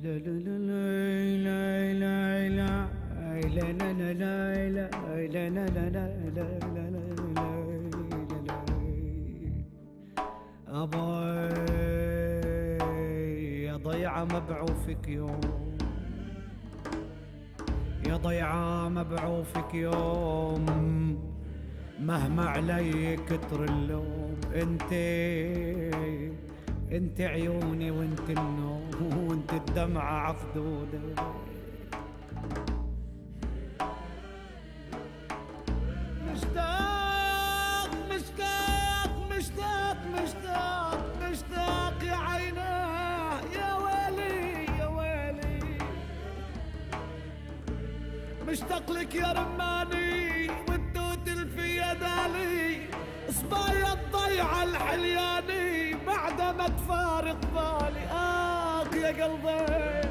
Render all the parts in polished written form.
يا ضيعة مبعوفك يوم، يا ضيعة مبعوفك يوم، مهما علي كتر اللوم. انت عيوني وانت النوم وانت الدمعة عخدودة. مشتاق مشتاق مشتاق مشتاق مشتاق يا عيناه، يا ويلي يا ويلي. مشتاق لك يا رماني والدود في يدالي، صبايا الضيعة الحلياني بعد ما تفارق بالي. يا قلبي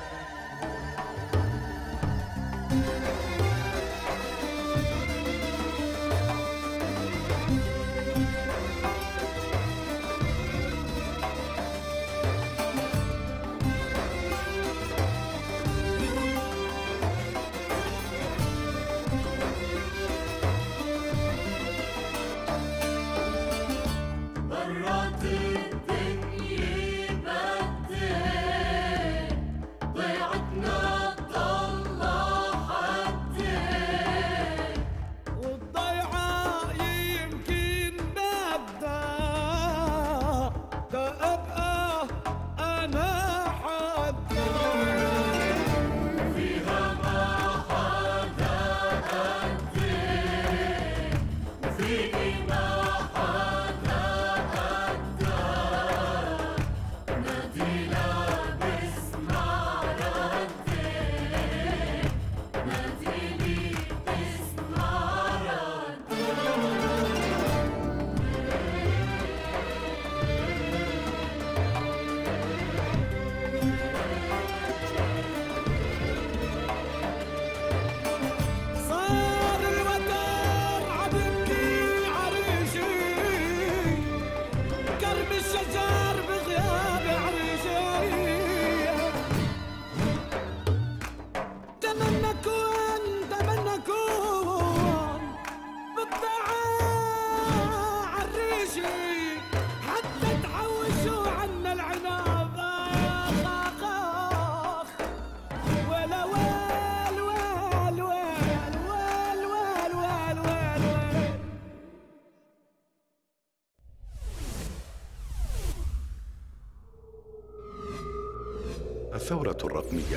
الثورة الرقمية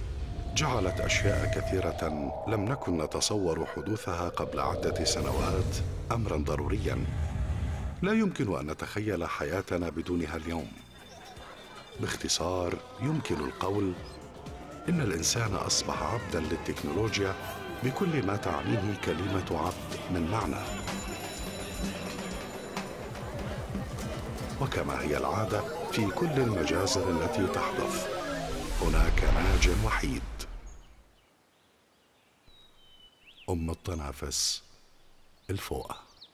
جعلت أشياء كثيرة لم نكن نتصور حدوثها قبل عدة سنوات أمراً ضرورياً لا يمكن أن نتخيل حياتنا بدونها اليوم. باختصار يمكن القول إن الإنسان أصبح عبداً للتكنولوجيا بكل ما تعنيه كلمة عبد من معنى. وكما هي العادة في كل المجازر التي تحدث، هناك ناج وحيد. التنافس الفوقة.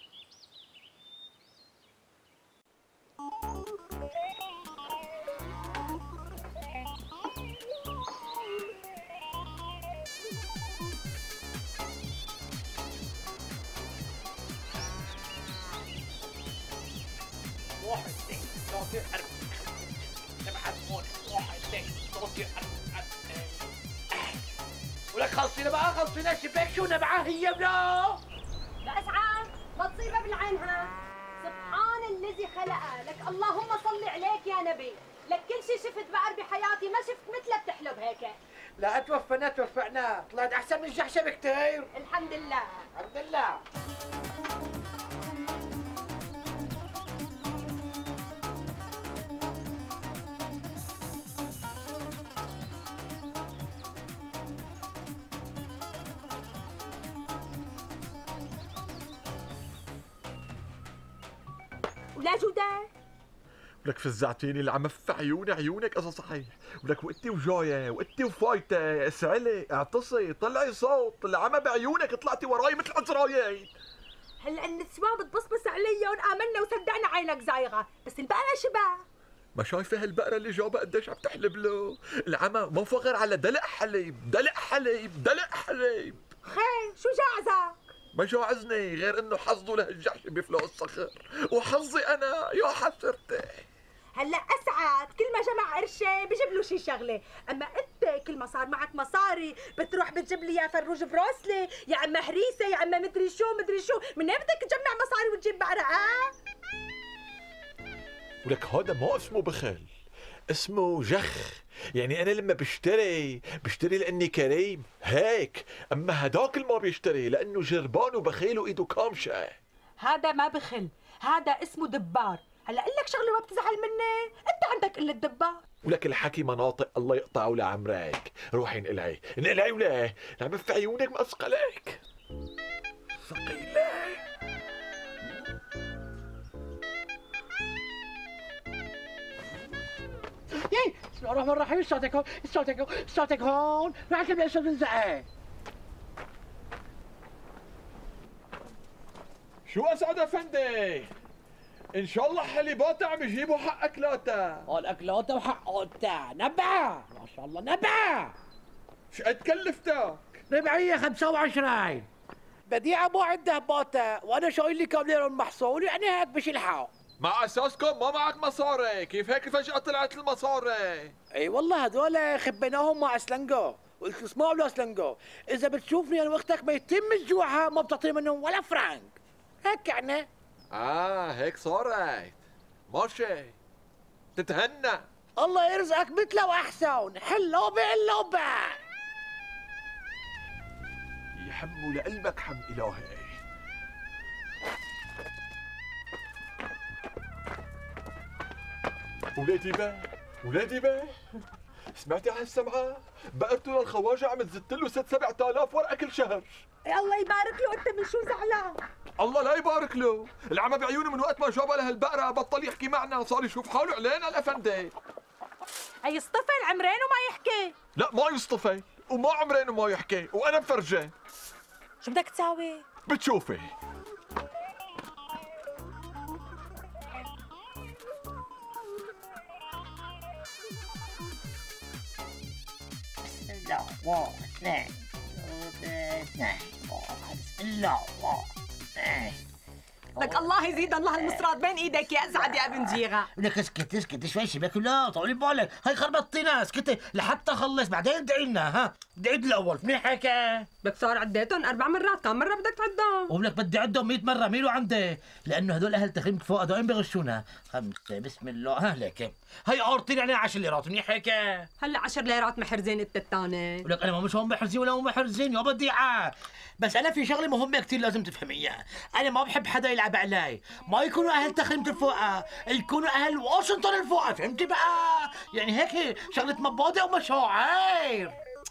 ولك خلصينا بقى، خلصينا الشباك شو نبعه هي بلا بأسعى ما تصيبها بالعينها. سبحان الذي خلقها لك، اللهم صل عليك يا نبي. لك كل شيء شفت بقر بحياتي ما شفت مثلها بتحلب هيك. لا توفقنا، طلعت احسن من الجحشه بكتير. الحمد لله الحمد لله. ولا جودة ولك فزعتيني اللي عم في عيونك اذا صحيح. ولك وقتي وجايه وقتي وفايته، اسعلي اعتصي طلعي صوت، اللي عم بعيونك طلعتي وراي مثل عزرايين. هلا النسوان بتبصبص عليهم، امنا وصدقنا عينك زايغه، بس البقره شبه. ما شايفه هالبقرة اللي جابها قديش عم تحلب له؟ العمى ما فغر على دلق حليب دلق حليب دلق حليب. خير شو جعزك؟ ما جاعزني غير انه حظه لهالجحش بيفلق الصخر، وحظي انا يا حسرتي. هلا اسعد كل ما جمع قرشين بجيب له شي شغله، اما انت كل ما صار معك مصاري بتروح بتجيب لي يا فروج بروسلي يا اما هريسه يا اما مدري شو، من اين بدك تجمع مصاري وتجيب بقرة؟ ولك هذا ما اسمه بخل، اسمه جخ. يعني انا لما بشتري لاني كريم هيك، اما هداك اللي ما بيشتري لانه جربان وبخيل وايده كامشه. هذا ما بخل، هذا اسمه دبار. هلا اقول لك شغله ما بتزعل مني، انت عندك قله دبار. ولك الحكي مناطق الله يقطعه لعمرك. روحي انقلعي وليه؟ العم في عيونك مسقلك ثقيله. ياي بسم الله الرحمن الرحيم. الصوتك هون راح تبدا صوت الزعاق. شو اسعد افندي؟ ان شاء الله حليباتها عم يجيبوا حق اكلاتها. اكلاتها وحقاتها نبع ما شاء الله نبع. شقد كلفتك؟ ربعيه 25. بديعة مو عندها باتا وانا شو لي كم ليرة محصول، يعني هيك بشيل حق. مع اساسكم ما معك مصاري، كيف هيك فجأة طلعت المصاري؟ اي والله هذول خبيناهم مع اسلنجو، قلت اسمعوا له اسلنجو، اذا بتشوفني انا واختك ما يتم الجوعة ما بتعطيني منهم ولا فرانك. هيك يعني. هيك صارت. ماشي. تتهنى. الله يرزقك مثله واحسن، حلو بقلوبة. يحموا لقلبك حم الهي. ولادي بيه سمعتي على السمعة؟ بقرته للخواجة عم تزت له 6-7 آلاف ورقة كل شهر. الله يبارك له، انت من شو زعلان؟ الله لا يبارك له، العمى بعيونه من وقت ما جابها لهالبقرة بطل يحكي معنا، صار يشوف حاله علينا الافندي. هي يصطفل عمرين وما يحكي. لا ما يصطفي وما عمرين وما يحكي، وانا مفرجه. شو بدك تساوي؟ بتشوفي. بسم الله 1 2 3 بسم الله 1 2. لك الله يزيد الله المصراد بين ايدك يا اسعد يا ابن جيغه. لك اسكت شوي شبك. لا طولي بالك، هاي خربطتينا. اسكتي لحتى اخلص بعدين ادعي لنا. ها ادعي الاول منيح هيك. لك صار عديتهم 4 مرات، كم مره بدك تعدهم؟ ولك بدي اعدهم 100 مره. ميلو عندي لانه هدول اهل تخريم فوق هدول بغشونا. 5 بسم الله. ها لك هاي عورتين عليها 10 ليرات منيح هيك. هلا 10 ليرات محرزين انت الثاني. ولك انا مش هون محرزين ولا هم محرزين يا بديعه. بس انا في شغله مهمه كثير لازم تفهميها. انا ما بحب حدا يلعب علي، ما يكونوا اهل تخريمة الفوقه، يكونوا اهل واشنطن الفوقه. فهمتي بقى؟ يعني هيك شغله مبادئ ومشاعر.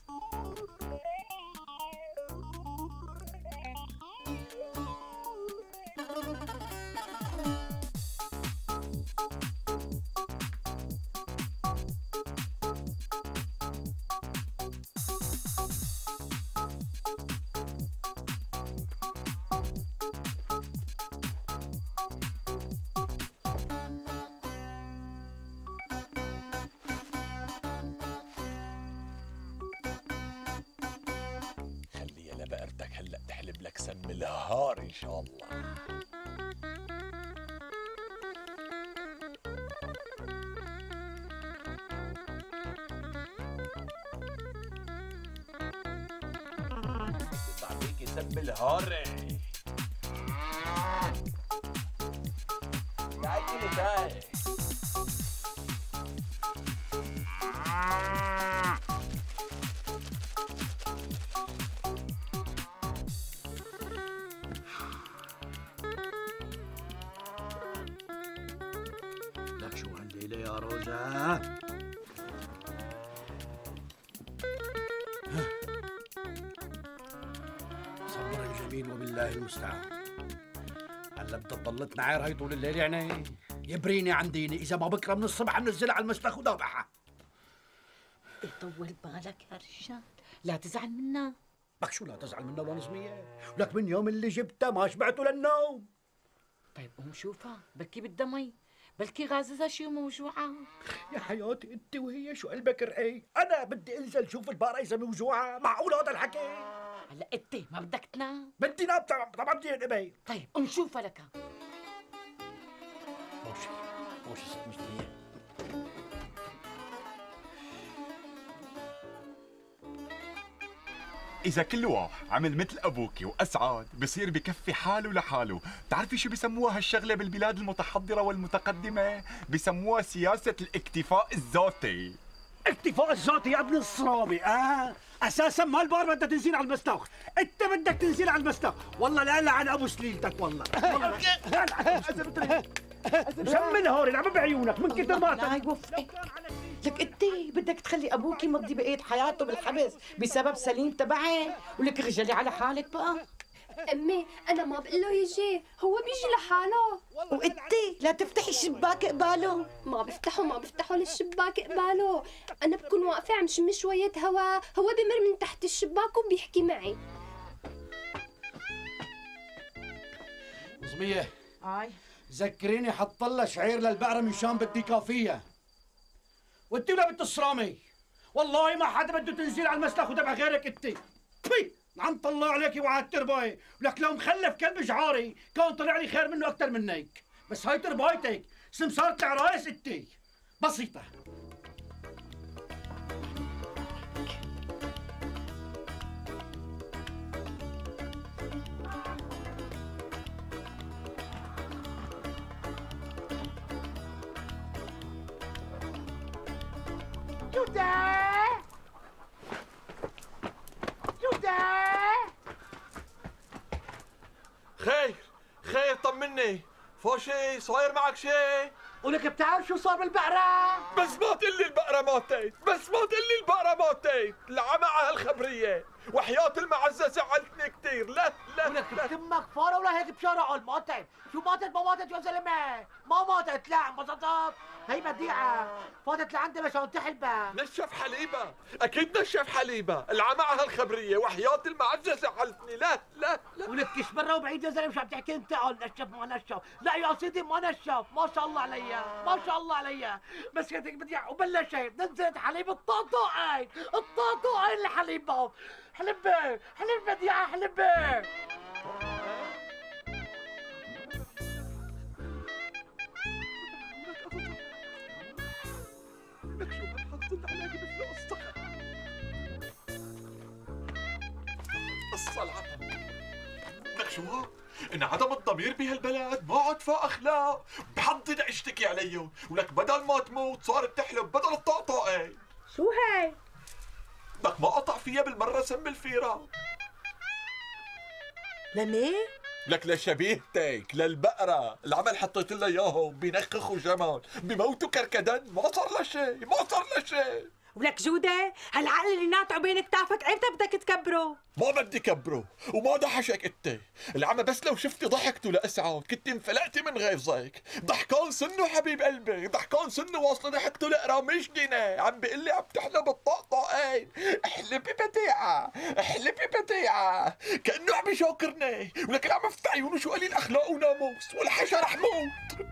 بقرتك هلا تحلب لك سم الهار ان شاء الله. تعطيكي سم الهار. تعالي لي تعالي. لك شو هالليلة يا روجا؟ صبر الجميل وبالله المستعان. هلا بدها تضلتنا عير هي طول الليل يعني؟ يبريني عن ديني، إذا ما بكره من الصبح ننزلها على المسلخ وذبحها. طول بالك يا رجال، لا تزعل منا. لك شو لا تزعل منا ولا نصمية؟ لك من يوم اللي جبتها ما شبعته للنوم. طيب قوم شوفها، بكي بدها مي، بلكي غاززة شي موجوعة. يا حياتي انت وهي شو قلبك رقي؟ انا بدي انزل شوف البقرة اذا موجوعة، معقول هذا الحكي؟ هلا انت ما بدك تنام؟ بدي نام طبعا بدي انام. طيب نشوفها لك. ماشي ست مجدية. إذا كل واحد عمل مثل أبوكي وأسعد بصير بكفي حاله لحاله. بتعرفي شو بسموها هالشغلة بالبلاد المتحضرة والمتقدمة؟ بسموها سياسة الاكتفاء الذاتي. اكتفاء الذاتي يا ابن الصرابي. اساسا ما البار بدها تنزل على المستوخ، انت بدك تنزل على المستوخ. والله لا لعن ابو سليلتك والله. مسمن هوري العب بعيونك من كثر ما لا يوفقك. لك انت بدك تخلي ابوك يمضي بقية حياته بالحبس بسبب سليم تبعي، ولك رجلي على حالك بقى. امي انا ما بقول له يجي، هو بيجي لحاله. وانت لا تفتحي الشباك قباله. ما بفتحه للشباك قباله، انا بكون واقفه عم شم شويه هوا، هو بمر من تحت الشباك وبيحكي معي. مصمية اي ذكريني حط لها شعير للبقرة مشان بدي كافية. وانت ولا بنت الصرامي والله ما حدا بده تنزيل على المسلخ وتبع غيرك انت. بي عم طلع عليكي وعلى الترباية، ولك لو مخلف كلب جعاري كان طلع لي خير منه اكثر منك. بس هاي تربايتك سمسارة العرايس انت بسيطة. خير طمني، فو شي صاير معك شي؟ ولك بتعرف شو صار بالبقرة؟ بس ما تقلي البقرة ماتت، العمى على هالخبرية، وحياة المعزة زعلتني كثير. لا ولك تمك فارة ولا هيك بشارع ماتت؟ شو ماتت ما ماتت يا زلمة؟ ما ماتت لا انبسطت. هي بديعة فاتت لعندي مشان تحلبها. نشف حليبة، أكيد نشف حليبة، العمى على هالخبرية وحياة المعزة زعلتني. لا ولك كش برا وبعيد يا زلمة شو عم تحكي انت؟ نشف ما نشف؟ لا يا سيدي ما نشف، ما شاء الله عليا، بس هيك بديعة وبلشت نزلت حليب الطاطوعين لحليبهم. حلبي بديعة حلبي. لك شو بتحصل عليك مثل قصة العمى. لك شو إن عدم الضمير بهالبلد ما عاد فا أخلاق، بحضن اشتكي عليهم، ولك بدل ما تموت صارت تحلب بدل الطقطقة. شو هي؟ لك ما قطع فيها بالمرة سم الفيرة. لمين؟ لك لشبيهتك للبقرة العمل حطيت لها اياهم بينخخوا جمل بموتوا كركدن. ما صار لها شيء. ولك جودة هالعقل اللي ناطعه بين كتافك امتى بدك تكبره؟ ما بدي كبره وما ضحشك انت العمى، بس لو شفتي ضحكته لأسعد كنت انفلقتي من غيظك. ضحكان سنه حبيب قلبي، ضحكان سنه واصله ضحكته لقراميش جنيه. عم بيقول لي عم تحلب الطقطقين. احلبي بديعة كأنه عم يشاكرني. ولك العمى فتح عيونه شو قليل اخلاق وناموس والحشا رح موت.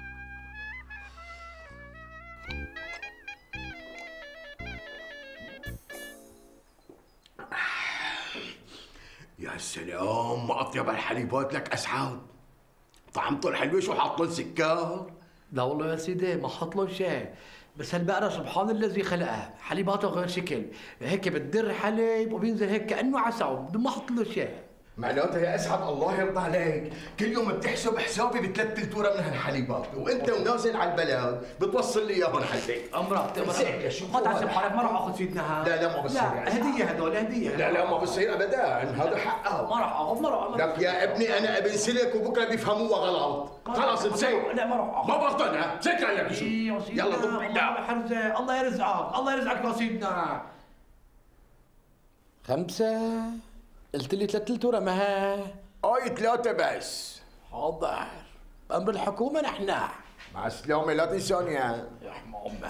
يا سلام ما اطيب الحليبات لك اسعد. طعمته الحلوه شو حاطين سكر؟ لا والله يا سيدي ما حط له شيء، بس هالبقرة سبحان الذي خلقها حليباتها غير شكل، هيك بتدر حليب وبينزل هيك كأنه عسل بدون ما حط له شيء. معناتها يا اسعد الله يرضى عليك كل يوم بتحسب حسابي بثلاث تلتوره من هالحليبات، وانت ونازل على البلد بتوصل لي اياهم حليب. امرك ما تعذب حالك، ما راح اخذ سيدنا لا ما بصير لا هديه هدول هديه. لا ما بصير ابدا، هذا حقه. ما راح اخذ ما راح. لك يا ابني انا ابن سلك وبكره بيفهموها غلط. خلاص نسيت. لا ما راح اخذ. ما برضنا سكر يا بشو. يلا ضب حرزه الله يرزقك يا سيدنا. 5 قلت لي 3 تلتوره ما هاي 3 بس. حاضر بأمر الحكومة نحن. مع السلامة لا تنساني يا حمامة.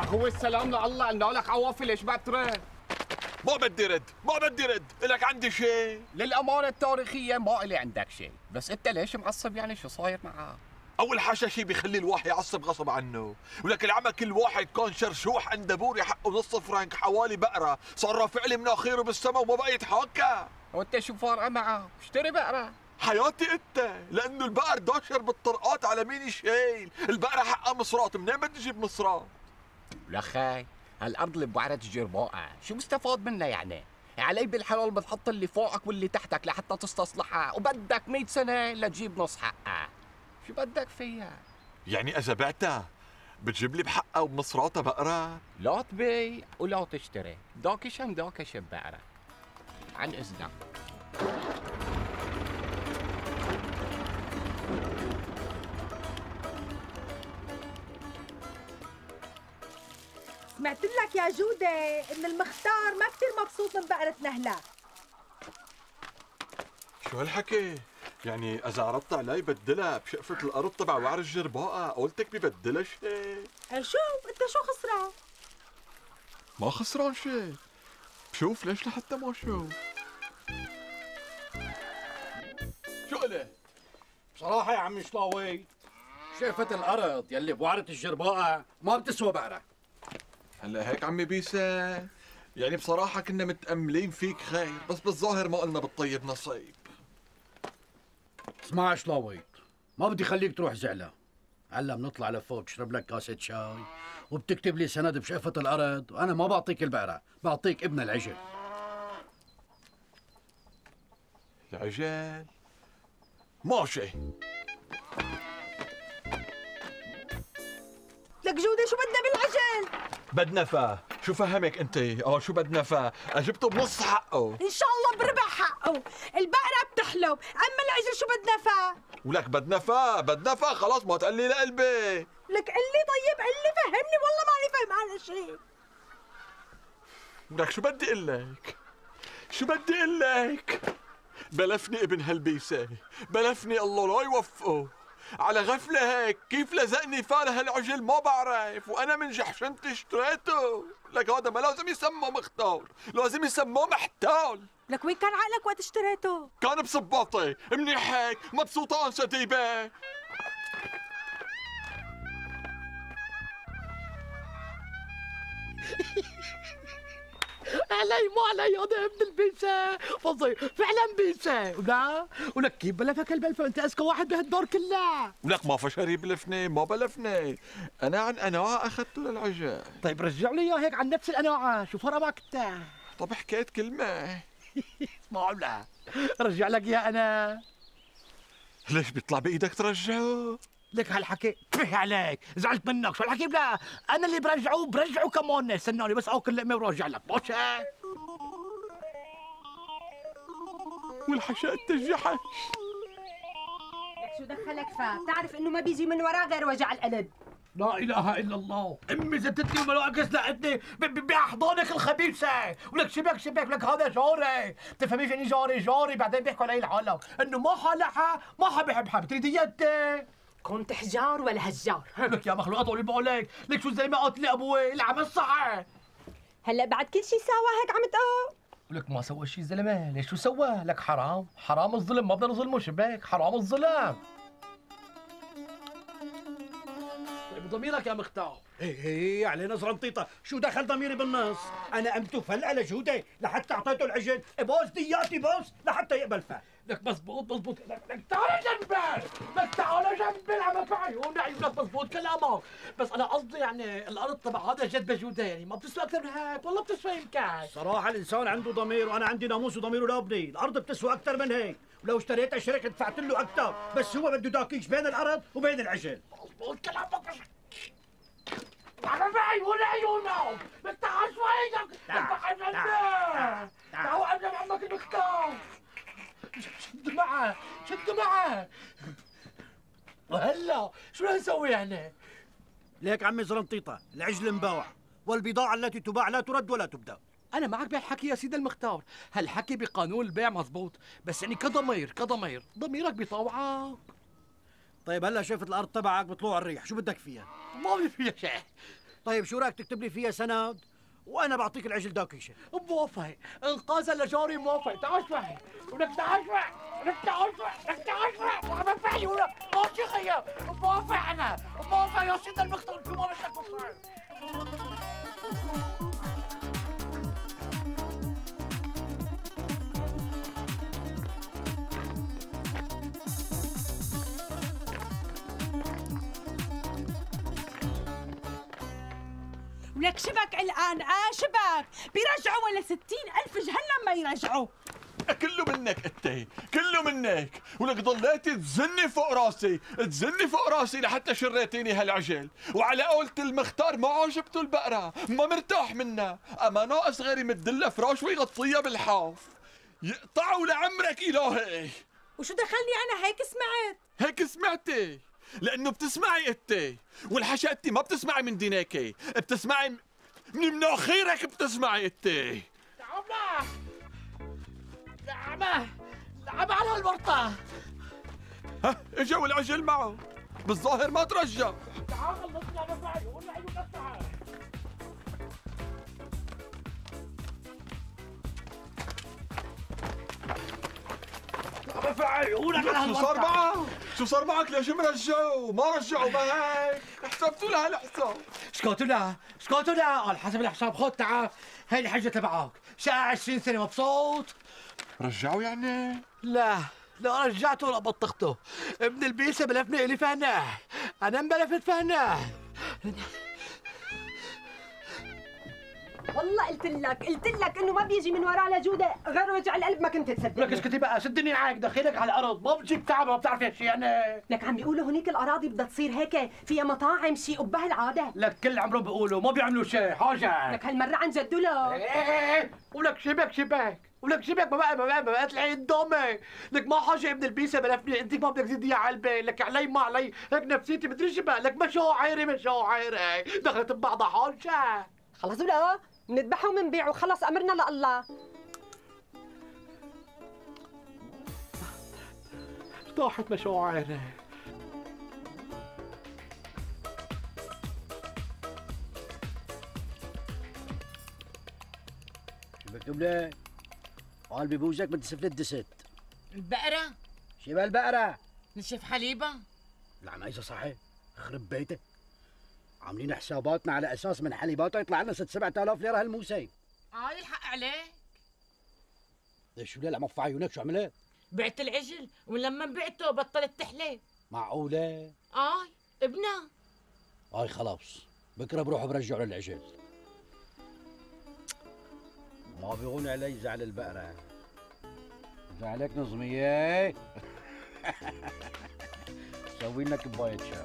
هو السلام لله، قلنا لك عوافي ليش بعد ترد؟ ما بدي رد، لك عندي شيء. للأمانة التاريخية ما إلي عندك شيء، بس أنت ليش معصب يعني شو صاير معك؟ أول حاجة شيء بيخلي الواحد يعصب غصب عنه، ولك العمى كل واحد كان شرشوح عنده بوري حقه نص فرنك حوالي بقرة، صار رافع لي مناخيره بالسما وما بقى يتحاكى. وأنت شو فارقة معك؟ اشتري بقرة. حياتي أنت، لأنه البقر داشر بالطرقات على مين يشيل، البقرة حقها مصرات، منين بدي أجيب مصرات؟ لخي هالأرض اللي بوعرة الجرباءة، شو مستفاد منها يعني؟ علي بالحلال بتحط اللي فوقك واللي تحتك لحتى تستصلحها، وبدك 100 سنة لتجيب نص حقها. شو بدك فيها؟ يعني إذا بعتها بتجيب لي بحقها وبمصراتها بقرة؟ لا تبيع ولا تشتري، داكشم داكشم بقرة. عن إذنك. سمعت لك يا جودة إن المختار ما كثير مبسوط من بقرة نهلة. شو هالحكي؟ يعني إذا عرضت علي بدلها بشقفة الأرض تبع وعر الجرباءة، قلتك ببدلها شيء؟ شو؟ أنت شو خسران؟ ما خسران شيء. شوف ليش لحتى ما شوف. شو قلت؟ بصراحة يا عمي شلاوي شقفة الأرض يلي بوعرة الجرباءة ما بتسوى بقرة. هلا هيك عمي بيسا، يعني بصراحة كنا متأملين فيك خير، بس بالظاهر ما قلنا بالطيب نصيب. اسمع شلاوي، ما بدي خليك تروح زعلة. هلا بنطلع لفوق تشرب لك كاسة شاي وبتكتب لي سند بشقفة الأرض، وأنا ما بعطيك البقرة، بعطيك ابن العجل. العجل؟ ماشي. لك جودة شو بدنا بالعجل؟ بدنا فا، شو فهمك انت؟ شو بدنا فا؟ جبته بنص حقه. إن شاء الله بربع حقه، البقرة بتحلب، أما العجل شو بدنا فا؟ ولك بدنا فا، خلاص ما تقلي لقلبي. لك قل لي طيب، قل لي فهمني، والله ماني فاهم هذا الشيء. ولك شو بدي اقول لك؟ بلفني ابن هالبيسة، بلفني الله لا يوفقه. على غفلة هيك كيف لزقني فاره هالعجل ما بعرف، وانا من جحشنتي اشتريته. لك هذا ما لازم يسموه مختار، لازم يسموه محتال. لك وين كان عقلك وقت اشتريته؟ كان بصباطي، منيح هيك، مبسوطة انسة ديبة. علي مو علي، هذا ابن البيسة فظيع فعلا بيسة. لا ولك كيف بلفك البلفة؟ انت اذكى واحد بهالدار كلها. ولك ما فشري بلفني، ما بلفني، انا عن قناعة اخذته للعجل. طيب رجع لي اياه هيك عن نفس القناعة، شو فرق معك انت؟ طب حكيت كلمة. اسمعوا لا رجع لك اياه انا. ليش بيطلع بايدك ترجعه؟ لك هالحكي به عليك، زعلت منك. شو هالحكي؟ لا انا اللي برجعه كمان. استناني بس اكل لقمه وراجع لك. ماشي؟ والحشا انت الجحش. لك شو دخلك فا؟ بتعرف انه ما بيجي من وراه غير وجع القلب. لا اله الا الله، امي زتتني وملائكه سلقتني باحضانك الخبيثه. ولك شبك ولك هذا جاري. بتفهميش اني جاري بعدين بيحكوا علي العالم انه ما حلحها ما حبيحبها. بتريدي انت كنت حجار ولا هجار؟ لك يا مخلوق طولي بالك، لك شو الزلمه قاتل ابوي العمل صح. هلا بعد كل شيء سوا هيك عم تقول؟ ولك ما سوى شيء الزلمه، ليش شو سوى؟ لك حرام الظلم، ما بدنا نظلمه. شباك حرام الظلم. طيب ضميرك يا مختار. ايه علينا زرنطيطة، شو دخل ضميري بالنص؟ أنا قمت فل على جودة لحتى أعطيته العجل، بوس دياتي بوس لحتى يقبل فا. لك مزبوط. لك تعال جنبي العمى في عيونك مزبوط كلامك، بس أنا قصدي يعني الأرض تبع هذا جد بجودة يعني ما بتسوى أكثر من هيك، والله بتسوى يمكن. صراحة الإنسان عنده ضمير وأنا عندي ناموس وضميره لا أبني، الأرض بتسوى أكثر من هيك، ولو اشتريتها شركة دفعت له أكثر، بس هو بده داكيش بين الأرض وبين العجل. مزبوط كلامك. عمى في عيونك بس تعال شوي. تعال عند عمك المختار. شد معه. وهلا شو رح نسوي يعني؟ ليك عمي زرنطيطة، العجل مباوع والبضاعة التي تباع لا ترد ولا تبدأ. أنا معك بهالحكي يا سيدي المختار، هالحكي بقانون البيع مزبوط، بس يعني كضمير ضميرك بيطوعك. طيب هلا شفت الأرض تبعك بطلوع الريح، شو بدك فيها؟ ما في فيها شيء. طيب شو رايك تكتب لي فيها سند وانا بعطيك العجل داكيشه؟ موافق، انقاذا لجاري موافق. تعال شوي ولك، تعال شوي ولك، تعال شوي لك، تعال شوي وعم فعلي ولك ماشي خيا. موافق انا، موافق يا سيد المختار. شو ما بدك تصير؟ ولك شبك الآن شبك بيرجعوا ولا 60,000 جهنم ما يرجعوا. كله منك انت، كله منك، ولك ضليتي تزني فوق راسي، تزني فوق راسي لحتى شريتيني هالعجل، وعلى قولة المختار ما عجبته البقرة، ما مرتاح منها، اما ناقص غير يمدلها فراش ويغطيها بالحاف. يقطعوا لعمرك الهي. وشو دخلني انا؟ هيك سمعت. هيك سمعتي؟ لانه بتسمعي انت، والحشا انت ما بتسمعي من دينيكي، بتسمعي من مناخيرك، بتسمعي انت. تعال لعمه لعمه على الورطة. ها اجا والعجل معه، بالظاهر ما ترجع. تعال خلصنا بفعل ولا عيونك. تعال بفعل ولك على شو صار معك؟ شو صار معك؟ ليش مرجعوا؟ ما رجعوا، ما هيك حسبتوا لها الحساب. اسكتوا لا، اسكتوا لا، على حسب الحساب. خذ تعال، هاي الحجة تبعك، شقة 20 سنة مبسوط؟ رجعوا يعني؟ لا رجعته ولا بطخته. ابن البيسة بلفني الي فهناه، انا مبلفت فهناه. والله قلت لك انه ما بيجي من وراه لجوده غير وجع القلب. ما كنت تصدق. لك اسكتي بقى، سدني معك، دخيلك على الارض، ما بتجيب تعب، ما بتعرفي هالشيء يعني. لك عم بيقولوا هنيك الاراضي بدها تصير هيك فيها مطاعم، شيء قبها العاده. لك كل عمرهم بيقولوا ما بيعملوا شيء حاجه. لك هالمره عن جد له. ايه ولك شبك ولك شبك ما بقى تلاقي قدامي. لك ما حاجه ابن البيسه بلفني، انت ما بدك تزيديها على قلبي. لك علي ما علي، هيك نفسيتي مدري شو بقى. لك مشاعري دخلت ببعضها حاجه. خلص ولا منذبحه ومنبيع وخلص امرنا لله. طاحت مشاعري. شو بكتب لك؟ قلبي بوجهك بدي سفلت دست. البقرة؟ شو بهالبقرة؟ نشف حليبة؟ العم عيسى صحيح، خرب بيتك. عاملين حساباتنا على اساس من حليباتها يطلع لنا 6-7 آلاف ليرة هالموسم. الحق عليك. ليش شو ليه العم في عيونك؟ شو عملت؟ بعت العجل ولما بعته بطلت تحلب. معقولة؟ ابنها. خلاص بكره بروح برجعه للعجل. ما بيهون علي زعل البقرة. زعلك نظمية. سوي لنا كوباية شاي.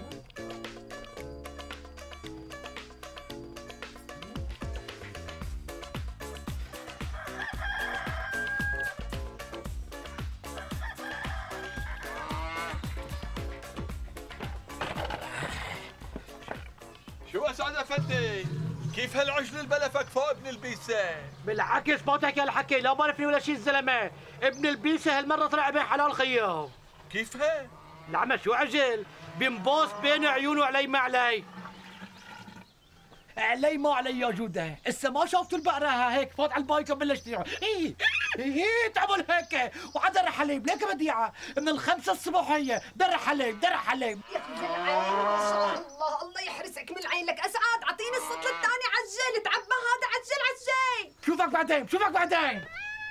شو اسعد افندي؟ كيف هالعجل البلفك فوق ابن البيسة؟ بالعكس ما تحكي هالحكي، لا بلفني ولا شيء الزلمه. ابن البيسة هالمره طلع بين حلال خيام. كيف هيك؟ العمى شو عجل؟ بينبوس بين عيونه علي ما علي. علي ما علي يا جودة، اسا ما شفتوا البقرة هيك فات على البايكة بلش تديعوا. تعمل هيك وعدر حليب ليك بديعة من 5 الصبح هي در حليب. يا ما شاء الله، الله يحرسك من العين. لك اسعد اعطيني السطل الثاني عجل، تعبى هذا عجل. شوفك بعدين.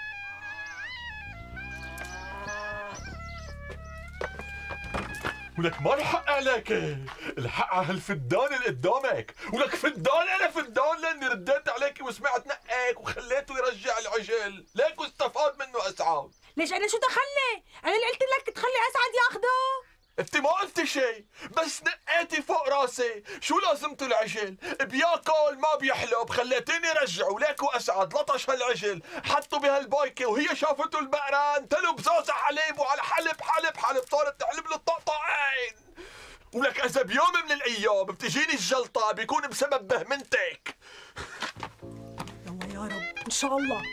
ولك ما الحق عليك، الحق على هالفدان اللي قدامك، ولك فدان انا فدان لاني رديت عليك وسمعت نقك وخليته يرجع العجل، ليك واستفاد منه اسعد. ليش انا شو دخلني؟ انا اللي قلت لك تخلي اسعد ياخذه. انت ما قلتي شيء، بس نقيتي فوق راسي، شو لازمته العجل؟ بياكل ما بيحلب، خليتيني رجعه، ليك واسعد لطش هالعجل، حطه بهالبايكه وهي شافته البقرة انتلوا بزازة حليب وعلى حلب صارت تحلب له الطقطقين. ولك اذا بيوم من الايام بتجيني الجلطة بيكون بسبب بهمنتك. يلا يا رب ان شاء الله.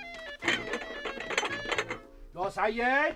يا سعيد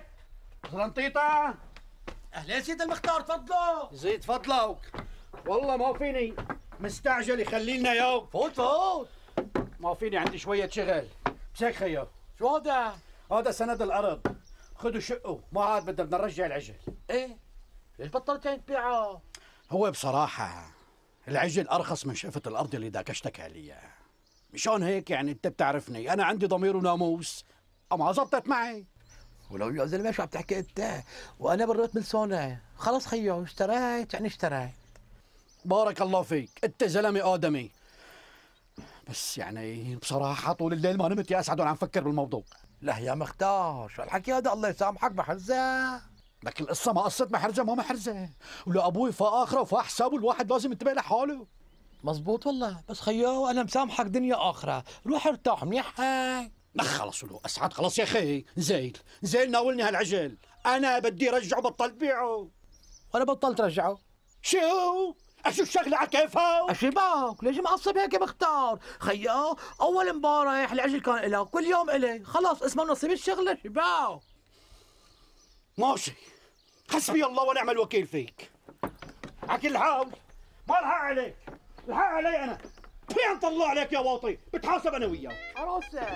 زلنطيطة. اهلين سيد المختار، تفضلوا. زيد فضلك. والله ما فيني مستعجل يخلي لنا يوم. فوت فوت. ما فيني، عندي شوية شغل. مساك خيو. شو هذا؟ هذا سند الأرض، خذوا شقه، ما عاد بدنا نرجع العجل. ايه؟ ليش بطلت تبيعه؟ هو بصراحة العجل أرخص من شقفة الأرض اللي داكشتك عليها. مشان هيك يعني أنت بتعرفني، أنا عندي ضمير وناموس، أما زبطت معي. ولو يا زلمه شو عم تحكي انت؟ وانا بريت من سونة، خلص خيو اشتريت يعني اشتريت. بارك الله فيك، أنت زلمة آدمي. بس يعني بصراحة طول الليل ما نمت يا أسعد وأنا عم فكر بالموضوع. لا يا مختار، شو الحكي هذا؟ الله يسامحك محرزة. لكن القصة ما قصة محرزة ما محرزة، ولا أبوي فا آخرة وفا حسابه، الواحد لازم ينتبه لحاله. مزبوط والله، بس خيو أنا مسامحك دنيا آخرة، روح ارتاح منيح هاي. خلص ولو أسعد، خلص يا أخي، زيل ناولني هالعجل، أنا بدي رجعه، بطلت بيعه. وأنا بطلت رجعه. شو؟ أشو الشغلة على كيفها؟ أشباك، ليش معصب هيك يا مختار؟ خيو أول امبارح العجل كان إلك، كل يوم إلي، خلاص اسمه نصيب الشغلة شباك. ماشي، حسبي الله ونعم الوكيل فيك. على كل حال ما الحق عليك، الحق علي أنا. فين طلع عليك يا واطي، بتحاسب أنا وياك. عروسة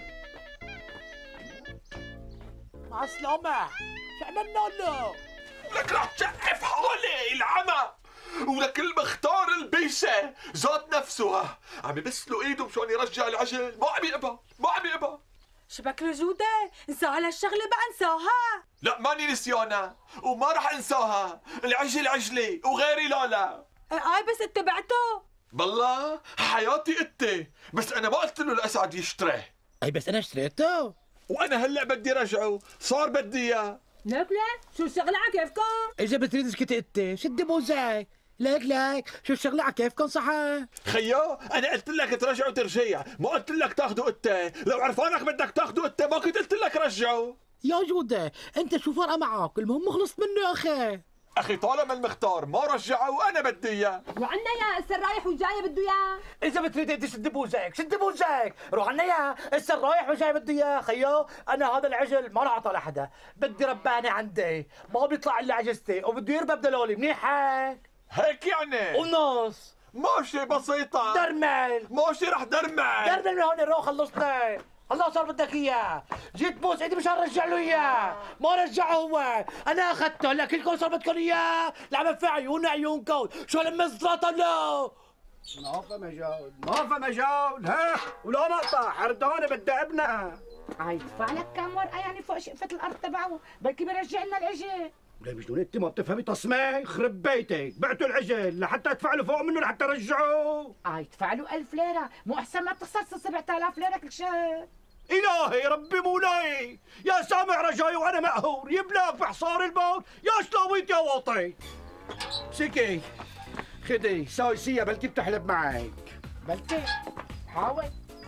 مع السلامة. شو عملنا له؟ لك رح تشقف حوالي العمى، ولك المختار البيشة ذات نفسها عم يبسلوا ايده مشان يرجع العجل، ما عم يقبل، ما عم يقبل. شبك رجودة، انساها هالشغلة بقى، انساها. لا ماني نسيانة وما رح انساها، العجل عجلي وغيري لا. اي بس اتبعته. بالله حياتي انت، بس انا ما قلت له لأسعد يشتريه. اي بس انا اشتريته، وانا هلا بدي رجعه، صار بدي اياه. لك شو الشغلة على كيفكم؟ اذا بتريد اسكتي انت، شد بوزك. لك شو الشغلة على كيفكم صحيح؟ خيو انا قلت لك ترجعه ترجيع، ما قلت لك تاخده انت، لو عرفانك بدك تاخده انت ما كنت قلت لك رجعه. يا جودة انت شو فرقة معك؟ المهم خلصت منه يا اخي. اخي طالما المختار ما رجعه وانا بدي اياه. وعنا يا هسه رايح وجاي بده اياه. اذا بتريد انت شد بوزك، شد بوزك، روح عنا يا هسه رايح وجاي بده اياه. خيو انا هذا العجل ما راح اعطاه لحدا، بدي رباني عندي، ما بيطلع الا عجزتي وبده يربى بدلولي، منيح هيك يعني؟ ونص. ماشي بسيطة. درمل. ماشي رح درمل من هون روح خلصنا. الله صار بدك اياه، جيت بوس ايدي مشان رجع له اياه، ما رجعه هو، انا اخذته، هلا كلكم صار بدكم اياه، لعبة في عيوننا عيونكم، شو هالمزرطة له؟ نافة مجال، ها ولا نقطع حردانة بدها ابنها. يدفع لك كم ورقة يعني فوق شقفة الأرض تبعه، بلكي بيرجع لنا العجل. ليه مجنون انت ما بتفهمي تصميم؟ يخرب بيتك، بعتوا العجل لحتى ادفع له فوق منه لحتى رجعوه. يدفع له 1000 ليرة، مو أحسن ما تخسر 7000 ليرة كل شهر. إلهي ربي مولاي، يا سامع رجاي وأنا مقهور، يبلاك بحصار الموت، يا شلاويت يا واطي. سكي خدي ساوي سيا بلكي بتحلب معك. بلكي حاول.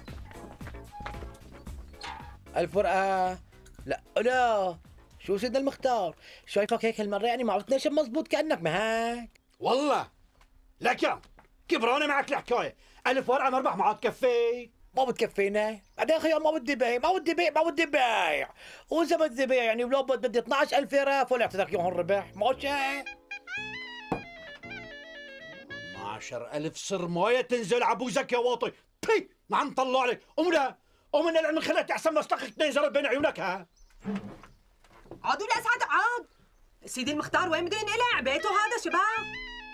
1000 ورقة. لا شو سيدنا المختار، شايفك هيك هالمرة يعني ما عم تنشب مزبوط كأنك ما هيك. والله لك كبرانة معك الحكاية، 1000 ورقة مربح ما عاد تكفي. ما بتكفينا، بعدين خيال ما بدي بيع، وإذا بدي بيع يعني ولو بدي 12000 ليرة فول اعتذرك يوم الربح، ماشي؟ 12000 سر مويه تنزل عبوزك يا واطي، بي ما عم طلع عليك، قوم من العلم خليت احسن مصلخك 2 زرب بين عيونك. ها عادوا يا اسعد عاد، سيدي المختار وين بده ينقلع؟ بيته هذا شباب.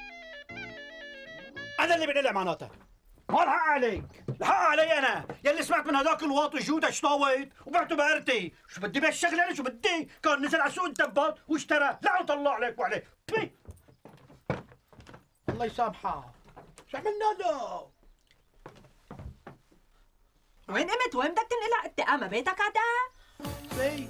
انا اللي بنقلع معناتها، ما الحق عليك، الحق علي انا، يلي سمعت من هذاك الواطي جودة شطاويت وبعته بقرتي، شو بدي بهالشغله انا، شو بدي؟ كان نزل على سوق الدبات واشترى، لا طلع عليك وعليه، بي الله يسامحه، شو عملنا له؟ وين قمت؟ وين بدك تنقلع انت؟ اما بيتك هذا؟ زي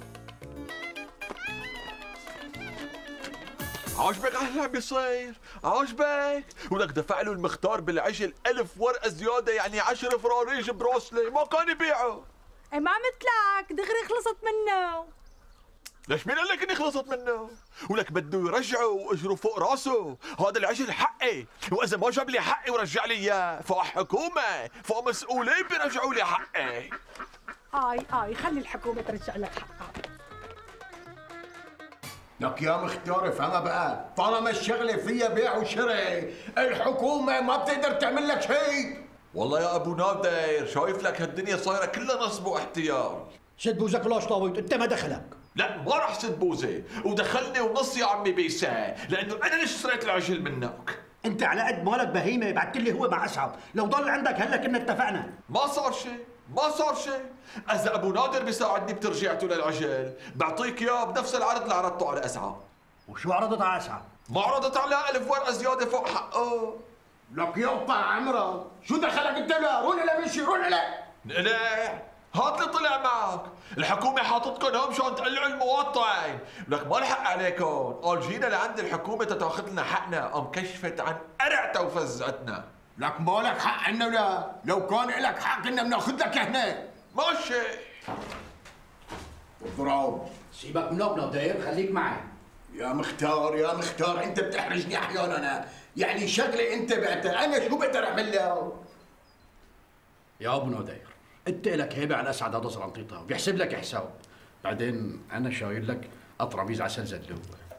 عاجبك اهلا بيصير؟ عاجبك؟ ولك دفع له المختار بالعجل 1000 ورقة زيادة، يعني 10 فراريج بروسلي، ما كان يبيعه. اي ما مثلك، دغري خلصت منه. ليش مين قال لك اني خلصت منه؟ ولك بده يرجعه واجره فوق راسه، هذا العجل حقي، واذا ما جاب لي حقي ورجع لي اياه فوق حكومة، فوق مسؤولين بيرجعوا لي حقي. خلي الحكومة ترجع لك حقك. لك يا مختار افهمها بقى، طالما الشغله فيها بيع وشراء الحكومه ما بتقدر تعمل لك شيء. والله يا ابو نادر شايف لك هالدنيا صايره كلها نصب واحتيال. سد بوزك لاش طاويت، انت ما دخلك. لا ما راح سد بوزي، ودخلني ونص يا عمي بيساع، لانه انا اللي اشتريت العجل منك. انت على قد مالك بهيمه، بعت لي هو مع اسعد، لو ضل عندك هلا كنا اتفقنا. ما صار شيء، ما صار شيء. اذا ابو نادر بيساعدني بترجيعته للعجل بعطيك اياه بنفس العرض اللي عرضته على اسعد. وشو عرضت على اسعد؟ ما عرضت على 1000 ورقه زياده فوق حقه. لك يقطع عمرك، شو دخلك انت لا؟ رون لا مشي رون لا. لا هات اللي طلع معك، الحكومة حاطتكم هون مشان تقلعوا المواطن، لك ما الحق عليكم، قال جينا لعند الحكومة تتاخذ لنا حقنا، قام كشفت عن قرعتها وفزعتنا. لك ما لك حق عنا ولا؟ لو كان لك حق كنا بناخذ لك هنا. ماشي. اضرب. سيبك من ابن داير، خليك معي. يا مختار يا مختار انت بتحرجني احيانا، يعني شغله انت بعتها، انا شو بقدر اعمل لها؟ يا ابو نادر انت لك هيبه على اسعد هذا زرنطيطه وبيحسب لك حساب، بعدين انا شايل لك اطرابيز عسل زلوب.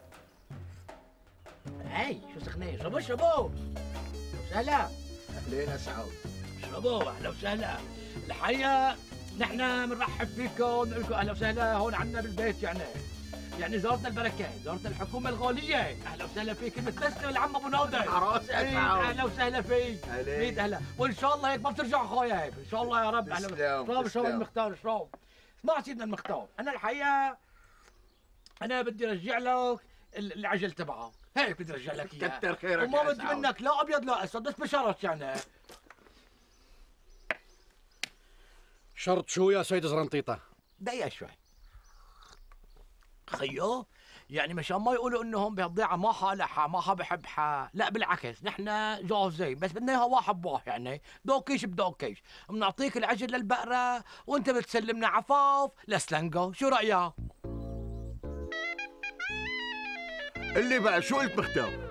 هاي شو سخنين، اشربوا اشربوا. سهلا. اهلين اسعد. اشربوا اهلا وسهلا. الحقيقه نحن بنرحب فيكم، نقول لكم اهلا وسهلا هون عندنا بالبيت يعني زارتنا البركه، زارتنا الحكومه الغاليه، اهلا وسهلا فيك، متلسم العم ابو نادر. عراسي اسعد. اهلا وسهلا فيك. ميت اهلا، وان شاء الله هيك ما بترجع اخويا هيك، ان شاء الله يا رب. اهلا وسهلا. اشرب المختار اشرب. اسمع سيدنا المختار، انا الحقيقه انا بدي ارجع لك العجل تبعك، هيك بدي ارجع لك اياه. كتر خيرك وما بدي منك لا ابيض لا اسود، بس بشرط يعني. شرط شو يا سيد زرنطيطه؟ دقيقة شوي. خيو يعني مشان ما يقولوا انهم بهالضيعة ما حالحها ما بحبها، لا بالعكس نحن جاهزين، بس بدنا اياها واحد بواحد يعني دوكيش بدوكيش، بنعطيك العجل للبقرة وانت بتسلمنا عفاف لسلنجو، شو رأيك؟ اللي بقى شو قلت مختار؟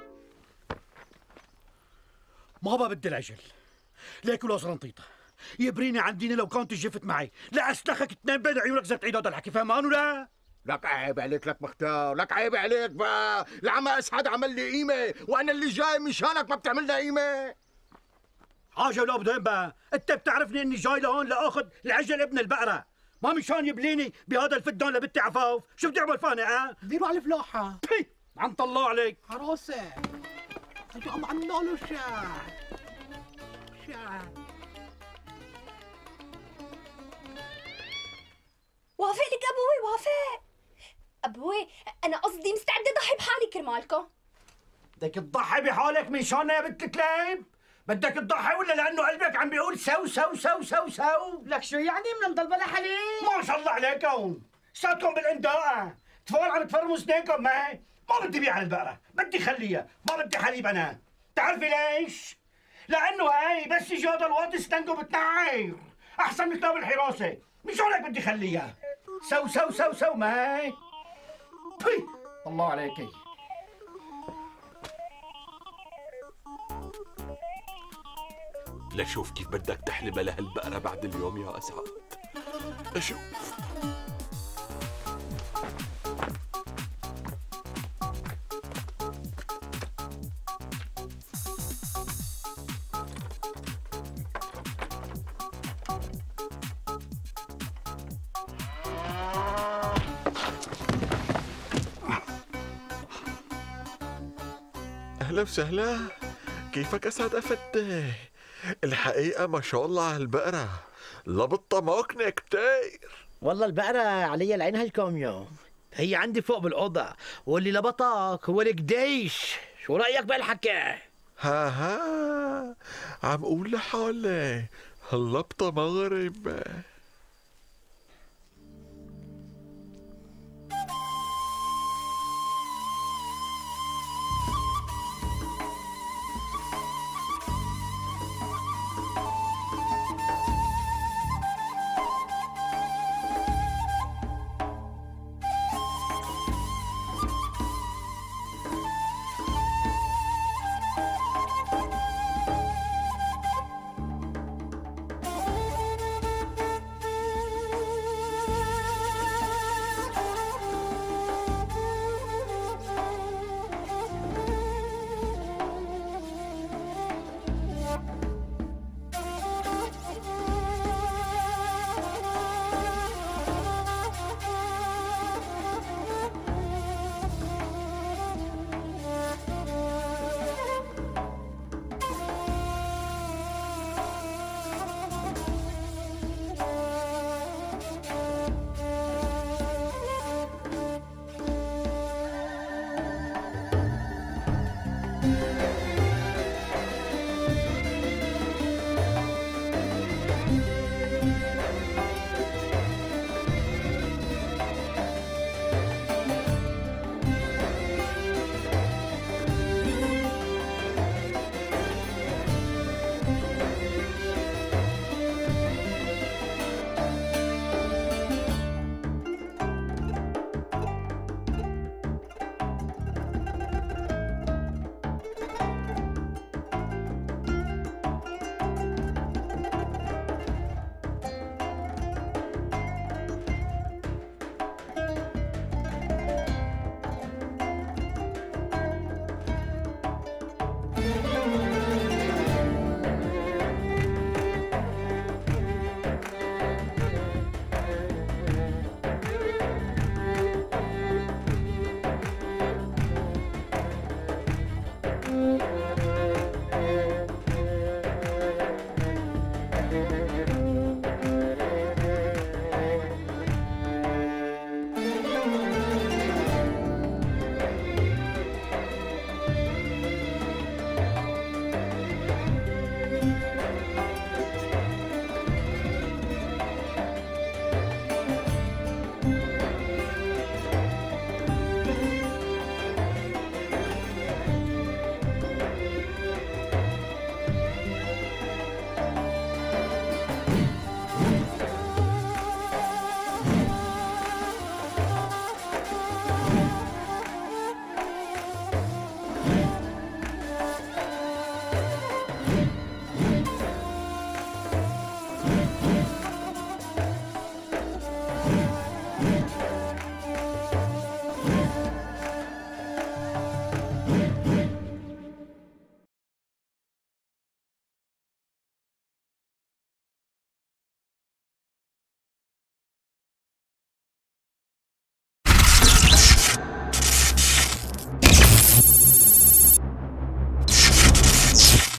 ما بدي العجل، ليك ولا زرنطيطه يبريني عن ديني لو كنت جفت معي، لا اسلخك اثنين بين عيونك زي تعيد هذا الحكي، فهمان ولا؟ لك عيب عليك لك مختار، لك عيب عليك بقى، العم اسعد عمل لي قيمه، وانا اللي جاي مشانك ما بتعمل لي قيمه. حاجه ولا بدين بقى، انت بتعرفني اني جاي لهون لاخذ العجل ابن البقره، ما مشان يبليني بهذا الفدان لبنتي عفاف، شو بدي اعمل فاني ديروا على الفلاحة. عم طلعوا عليك. عروسة. انتوا عم عملنا له شاي. وافق لك ابوي وافق. ابوي انا قصدي مستعده اضحي بحالي كرمالكم. بدك تضحي بحالك من شاننا يا بنت الكليب؟ بدك تضحي ولا لانه قلبك عم بيقول سو سو سو سو سو؟ لك شو يعني بدنا نضل بلا حليب؟ ما شاء الله عليكم، ساتكم بالانداءة، تفول عم تفرموا سنينكم معي، ما بدي بيع البقرة، بدي خليها، ما بدي حليب انا، بتعرفي ليش؟ لانه هاي بس يجي هذا الواطي سنينكم بتنعير، احسن من كتاب الحراسة، مش هيك بدي خليها. سو سو سو سو معي. الله عليكي. لشوف كيف بدك تحلب لهالبقرة بعد اليوم يا أسعد، أشوف. أهلا وسهلا، كيفك أسعد أفتي؟ الحقيقة ما شاء الله على البقرة، لبطة ماكنة كتير. والله البقرة علي العين هالكم يوم، هي عندي فوق بالأوضة، واللي لبطك هو القديش، شو رأيك بهالحكي؟ ها عم قول لحالي هاللبطة مغرب.